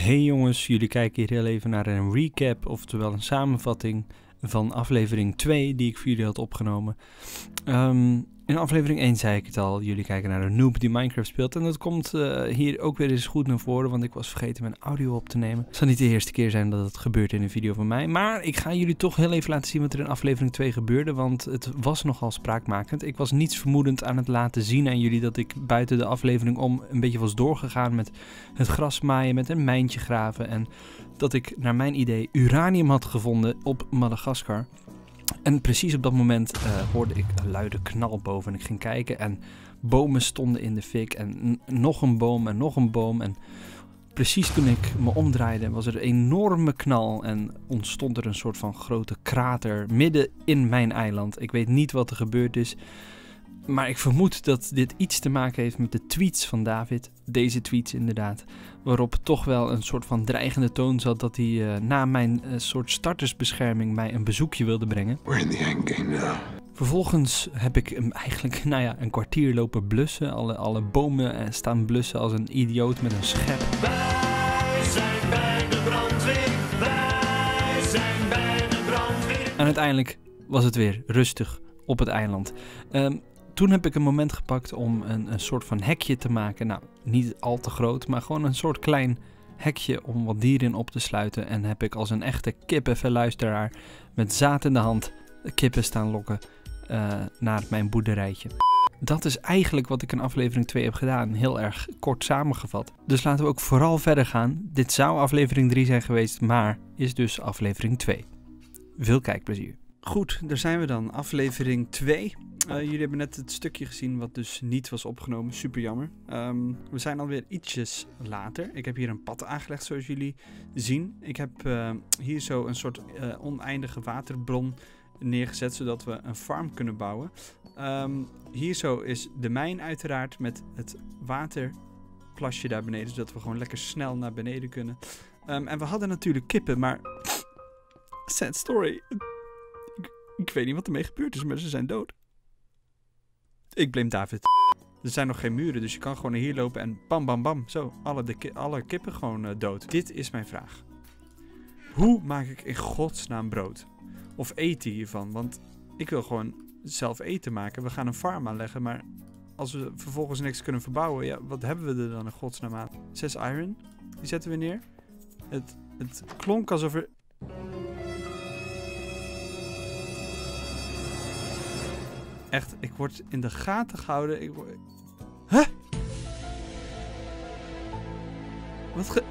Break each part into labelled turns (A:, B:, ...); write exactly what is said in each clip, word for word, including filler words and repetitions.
A: Hey jongens, jullie kijken hier heel even naar een recap, oftewel een samenvatting van aflevering twee die ik voor jullie had opgenomen. Um, in aflevering één zei ik het al, jullie kijken naar een noob die Minecraft speelt. En dat komt uh, hier ook weer eens goed naar voren, want ik was vergeten mijn audio op te nemen. Het zal niet de eerste keer zijn dat het gebeurt in een video van mij. Maar ik ga jullie toch heel even laten zien wat er in aflevering twee gebeurde, want het was nogal spraakmakend. Ik was niets vermoedend aan het laten zien aan jullie dat ik buiten de aflevering om een beetje was doorgegaan met het gras maaien, met een mijntje graven. En dat ik naar mijn idee uranium had gevonden op Madagaskar. En precies op dat moment uh, hoorde ik een luide knal boven en ik ging kijken en bomen stonden in de fik en nog een boom en nog een boom. En precies toen ik me omdraaide was er een enorme knal en ontstond er een soort van grote krater midden in mijn eiland. Ik weet niet wat er gebeurd is, maar ik vermoed dat dit iets te maken heeft met de tweets van David. Deze tweets inderdaad, waarop toch wel een soort van dreigende toon zat dat hij uh, na mijn uh, soort startersbescherming mij een bezoekje wilde brengen.
B: We're in the endgame now.
A: Vervolgens heb ik hem eigenlijk nou ja, een kwartier lopen blussen. Alle, alle bomen uh, staan blussen als een idioot met een schep.
C: Wij zijn bij de brandweer, wij zijn bij de brandweer.
A: En uiteindelijk was het weer rustig op het eiland. Um, Toen heb ik een moment gepakt om een, een soort van hekje te maken. Nou, niet al te groot, maar gewoon een soort klein hekje om wat dieren in op te sluiten. En heb ik als een echte kippenverluisteraar met zaad in de hand de kippen staan lokken uh, naar mijn boerderijtje. Dat is eigenlijk wat ik in aflevering twee heb gedaan. Heel erg kort samengevat. Dus laten we ook vooral verder gaan. Dit zou aflevering drie zijn geweest, maar is dus aflevering twee. Veel kijkplezier. Goed, daar zijn we dan. Aflevering twee. Uh, jullie hebben net het stukje gezien wat dus niet was opgenomen. Super jammer. Um, we zijn alweer ietsjes later. Ik heb hier een pad aangelegd zoals jullie zien. Ik heb uh, hier zo een soort uh, oneindige waterbron neergezet zodat we een farm kunnen bouwen. Um, hier zo is de mijn uiteraard met het waterplasje daar beneden. Zodat we gewoon lekker snel naar beneden kunnen. Um, en we hadden natuurlijk kippen, maar sad story. Ik, ik weet niet wat ermee gebeurd is, maar ze zijn dood. Ik blame David. Er zijn nog geen muren, dus je kan gewoon hier lopen en bam bam bam. Zo, alle, de ki alle kippen gewoon uh, dood. Dit is mijn vraag. Hoe maak ik in godsnaam brood? Of eten hiervan? Want ik wil gewoon zelf eten maken. We gaan een farm aanleggen, maar als we vervolgens niks kunnen verbouwen, ja, wat hebben we er dan in godsnaam aan? Zes iron, die zetten we neer. Het, het klonk alsof er... Echt, ik word in de gaten gehouden. Ik word... Huh? Wat ge...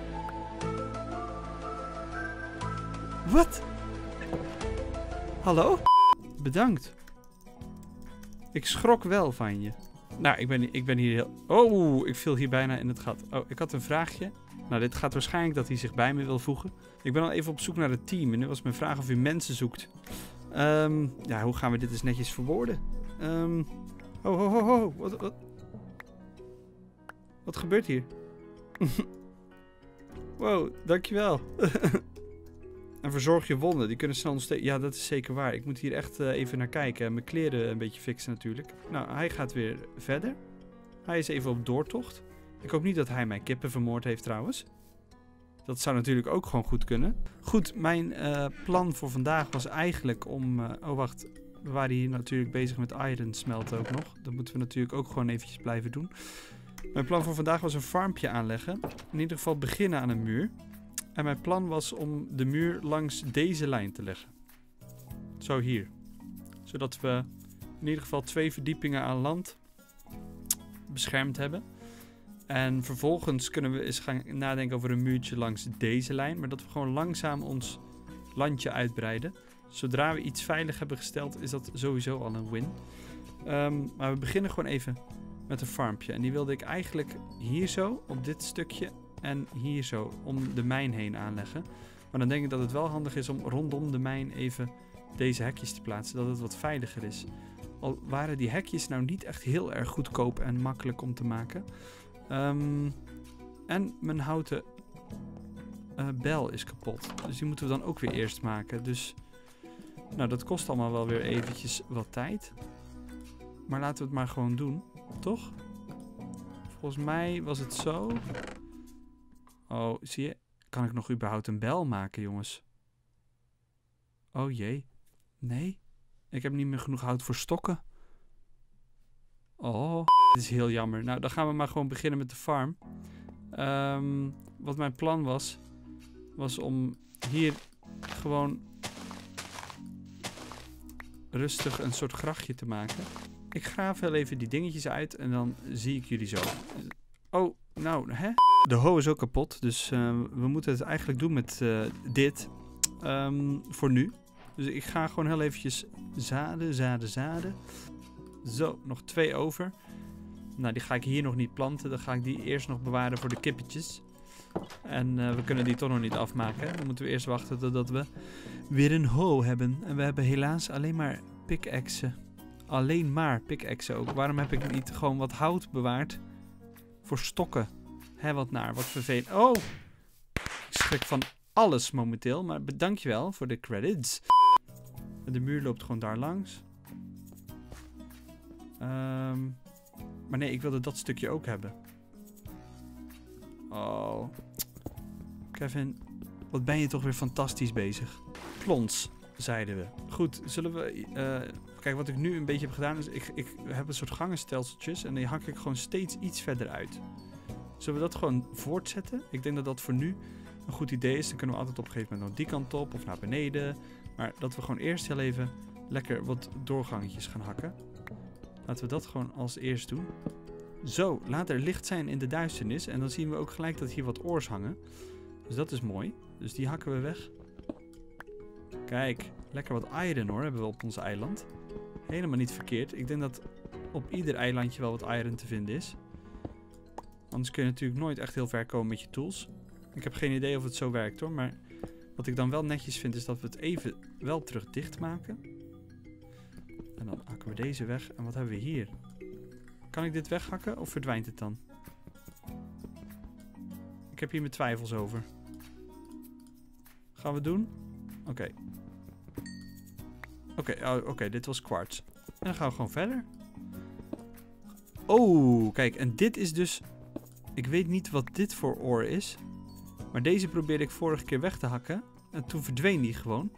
A: Wat? Hallo? Bedankt. Ik schrok wel van je. Nou, ik ben, ik ben hier heel... Oh, ik viel hier bijna in het gat. Oh, ik had een vraagje. Nou, dit gaat waarschijnlijk dat hij zich bij me wil voegen. Ik ben al even op zoek naar het team. En nu was mijn vraag of u mensen zoekt. Um, ja, hoe gaan we dit eens netjes verwoorden? Um, ho, ho, ho, ho. Wat, wat? Wat gebeurt hier? Wow, dankjewel. En verzorg je wonden, die kunnen snel ontsteken. Ja, dat is zeker waar. Ik moet hier echt uh, even naar kijken. En mijn kleren een beetje fixen natuurlijk. Nou, hij gaat weer verder. Hij is even op doortocht. Ik hoop niet dat hij mijn kippen vermoord heeft trouwens. Dat zou natuurlijk ook gewoon goed kunnen. Goed, mijn uh, plan voor vandaag was eigenlijk om... Uh, oh, wacht. We waren hier natuurlijk bezig met iron smelten ook nog. Dat moeten we natuurlijk ook gewoon eventjes blijven doen. Mijn plan voor vandaag was een farmpje aanleggen. In ieder geval beginnen aan een muur. En mijn plan was om de muur langs deze lijn te leggen. Zo hier. Zodat we in ieder geval twee verdiepingen aan land beschermd hebben. En vervolgens kunnen we eens gaan nadenken over een muurtje langs deze lijn. Maar dat we gewoon langzaam ons landje uitbreiden. Zodra we iets veilig hebben gesteld, is dat sowieso al een win. Um, maar we beginnen gewoon even met een farmpje. En die wilde ik eigenlijk hier zo, op dit stukje en hier zo, om de mijn heen aanleggen. Maar dan denk ik dat het wel handig is om rondom de mijn even deze hekjes te plaatsen, dat het wat veiliger is. Al waren die hekjes nou niet echt heel erg goedkoop en makkelijk om te maken. Um, en mijn houten uh, bel is kapot. Dus die moeten we dan ook weer eerst maken. Dus... Nou, dat kost allemaal wel weer eventjes wat tijd. Maar laten we het maar gewoon doen, toch? Volgens mij was het zo. Oh, zie je? Kan ik nog überhaupt een bel maken, jongens? Oh jee. Nee. Ik heb niet meer genoeg hout voor stokken. Oh, dit is heel jammer. Nou, dan gaan we maar gewoon beginnen met de farm. Um, wat mijn plan was, was om hier gewoon rustig een soort grachtje te maken. Ik graaf heel even die dingetjes uit en dan zie ik jullie zo. Oh, nou, hè? De hoe is ook kapot, dus uh, we moeten het eigenlijk doen met uh, dit um, voor nu. Dus ik ga gewoon heel eventjes zaden, zaden, zaden. Zo, nog twee over. Nou, die ga ik hier nog niet planten. Dan ga ik die eerst nog bewaren voor de kippetjes. En uh, we kunnen die toch nog niet afmaken. Dan moeten we eerst wachten totdat we weer een hoe hebben. En we hebben helaas alleen maar pickaxen. Alleen maar pickaxen ook. Waarom heb ik niet gewoon wat hout bewaard voor stokken? Hé, wat naar, wat vervelend. Oh! Ik schrik van alles momenteel. Maar dankjewel voor de credits. De muur loopt gewoon daar langs. Um, maar nee, ik wilde dat stukje ook hebben. Oh. Kevin, wat ben je toch weer fantastisch bezig. Plons, zeiden we. Goed, zullen we... Uh, kijk, wat ik nu een beetje heb gedaan is... Ik, ik heb een soort gangenstelseltjes en die hak ik gewoon steeds iets verder uit. Zullen we dat gewoon voortzetten? Ik denk dat dat voor nu een goed idee is. Dan kunnen we altijd op een gegeven moment nog die kant op of naar beneden. Maar dat we gewoon eerst heel even lekker wat doorgangetjes gaan hakken. Laten we dat gewoon als eerst doen. Zo, laat er licht zijn in de duisternis. En dan zien we ook gelijk dat hier wat oors hangen. Dus dat is mooi. Dus die hakken we weg. Kijk, lekker wat iron hoor, hebben we op ons eiland. Helemaal niet verkeerd. Ik denk dat op ieder eilandje wel wat iron te vinden is. Anders kun je natuurlijk nooit echt heel ver komen met je tools. Ik heb geen idee of het zo werkt hoor. Maar wat ik dan wel netjes vind is dat we het even wel terug dicht maken. En dan hakken we deze weg. En wat hebben we hier? Kan ik dit weghakken of verdwijnt het dan? Ik heb hier mijn twijfels over. Gaan we het doen? Oké. Okay. Oké, okay, oh, oké, okay, dit was kwarts. En dan gaan we gewoon verder. Oh, kijk, en dit is dus... Ik weet niet wat dit voor oor is. Maar deze probeerde ik vorige keer weg te hakken. En toen verdween die gewoon.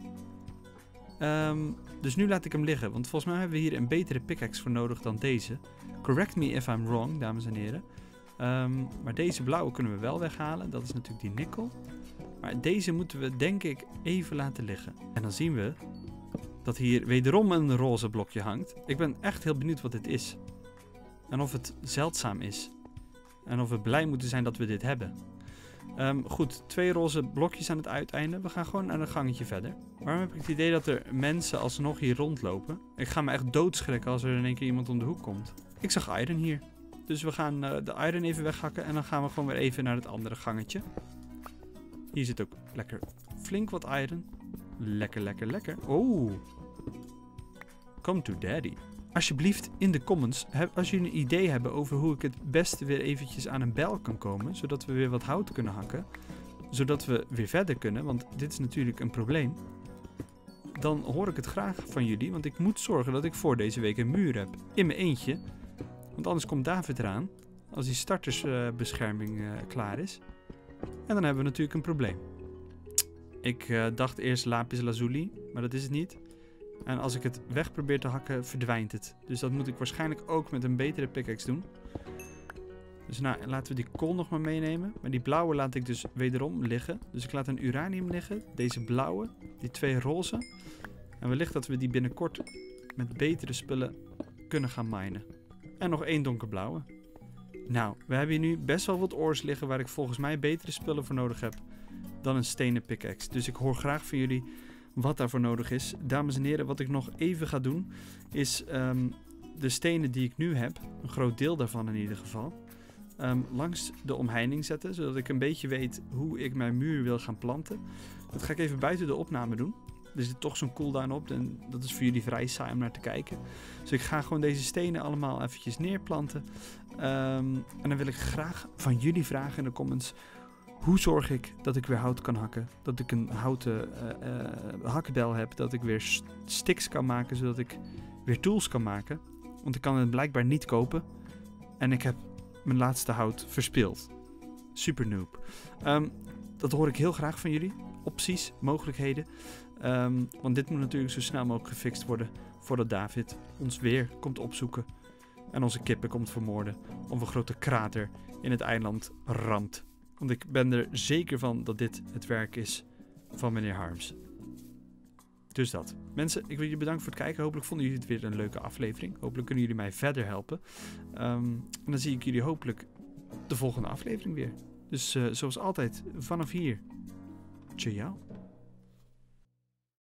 A: Um, dus nu laat ik hem liggen. Want volgens mij hebben we hier een betere pickaxe voor nodig dan deze. Correct me if I'm wrong, dames en heren. Um, maar deze blauwe kunnen we wel weghalen. Dat is natuurlijk die nikkel. Maar deze moeten we denk ik even laten liggen. En dan zien we dat hier wederom een roze blokje hangt. Ik ben echt heel benieuwd wat dit is. En of het zeldzaam is. En of we blij moeten zijn dat we dit hebben. Um, goed, twee roze blokjes aan het uiteinde. We gaan gewoon aan een gangetje verder. Waarom heb ik het idee dat er mensen alsnog hier rondlopen? Ik ga me echt doodschrikken als er in één keer iemand om de hoek komt. Ik zag iron hier. Dus we gaan uh, de iron even weghakken. En dan gaan we gewoon weer even naar het andere gangetje. Hier zit ook lekker flink wat iron. Lekker, lekker, lekker. Oh. Come to daddy. Alsjeblieft in de comments, als jullie een idee hebben over hoe ik het beste weer eventjes aan een bijl kan komen. Zodat we weer wat hout kunnen hakken. Zodat we weer verder kunnen, want dit is natuurlijk een probleem. Dan hoor ik het graag van jullie, want ik moet zorgen dat ik voor deze week een muur heb. In mijn eentje. Want anders komt David eraan, als die startersbescherming uh, klaar is. En dan hebben we natuurlijk een probleem. Ik uh, dacht eerst lapis lazuli, maar dat is het niet. En als ik het weg probeer te hakken, verdwijnt het. Dus dat moet ik waarschijnlijk ook met een betere pickaxe doen. Dus nou, laten we die kool nog maar meenemen. Maar die blauwe laat ik dus wederom liggen. Dus ik laat een uranium liggen. Deze blauwe, die twee roze. En wellicht dat we die binnenkort met betere spullen kunnen gaan minen. En nog één donkerblauwe. Nou, we hebben hier nu best wel wat oors liggen waar ik volgens mij betere spullen voor nodig heb dan een stenen pickaxe. Dus ik hoor graag van jullie wat daarvoor nodig is. Dames en heren, wat ik nog even ga doen is um, de stenen die ik nu heb, een groot deel daarvan in ieder geval, um, langs de omheining zetten, zodat ik een beetje weet hoe ik mijn muur wil gaan planten. Dat ga ik even buiten de opname doen. Er zit toch zo'n cooldown op en dat is voor jullie vrij saai om naar te kijken. Dus ik ga gewoon deze stenen allemaal eventjes neerplanten. Um, en dan wil ik graag van jullie vragen in de comments: hoe zorg ik dat ik weer hout kan hakken? Dat ik een houten uh, uh, hakbel heb. Dat ik weer sticks kan maken. Zodat ik weer tools kan maken. Want ik kan het blijkbaar niet kopen. En ik heb mijn laatste hout verspild. Super noob. Um, dat hoor ik heel graag van jullie. Opties, mogelijkheden. Um, want dit moet natuurlijk zo snel mogelijk gefixt worden voordat David ons weer komt opzoeken en onze kippen komt vermoorden of een grote krater in het eiland ramt. Want ik ben er zeker van dat dit het werk is van meneer Harms. Dus dat. Mensen, ik wil jullie bedanken voor het kijken. Hopelijk vonden jullie het weer een leuke aflevering. Hopelijk kunnen jullie mij verder helpen. Um, en dan zie ik jullie hopelijk de volgende aflevering weer. Dus uh, zoals altijd, vanaf hier. Ciao.